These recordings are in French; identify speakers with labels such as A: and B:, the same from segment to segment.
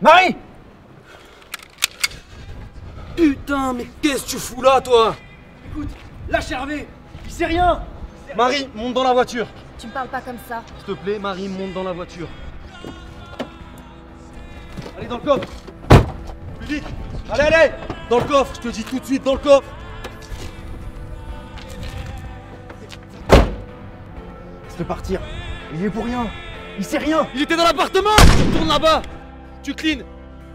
A: Marie!
B: Putain, mais qu'est-ce que tu fous là, toi?
A: Écoute, lâche Hervé! Il sait rien!
B: Marie, monte dans la voiture.
C: Tu me parles pas comme ça.
B: S'il te plaît, Marie, monte dans la voiture. Allez, dans le coffre. Plus vite. Allez, allez. Dans le coffre, je te dis tout de suite, dans le coffre.
A: Laisse-le partir. Il y est pour rien. Il sait rien.
B: Il était dans l'appartement. Tu tournes là-bas. Tu clean.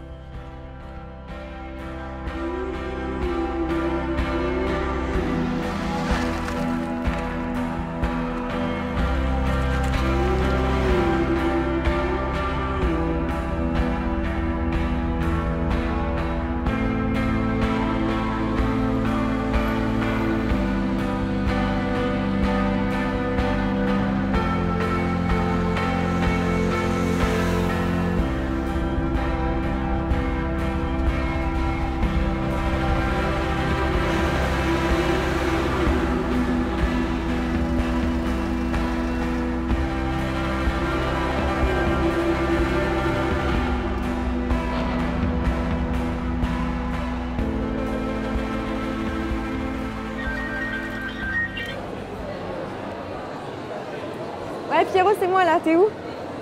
D: Ouais, Pierrot, c'est moi là, t'es où?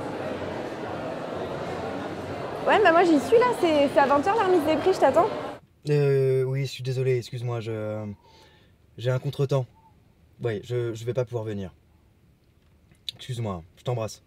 D: Ouais, bah moi j'y suis là, c'est à 20h la remise des prix, je t'attends.
A: Oui, je suis désolé, excuse-moi, j'ai un contretemps. Ouais, je vais pas pouvoir venir. Excuse-moi, je t'embrasse.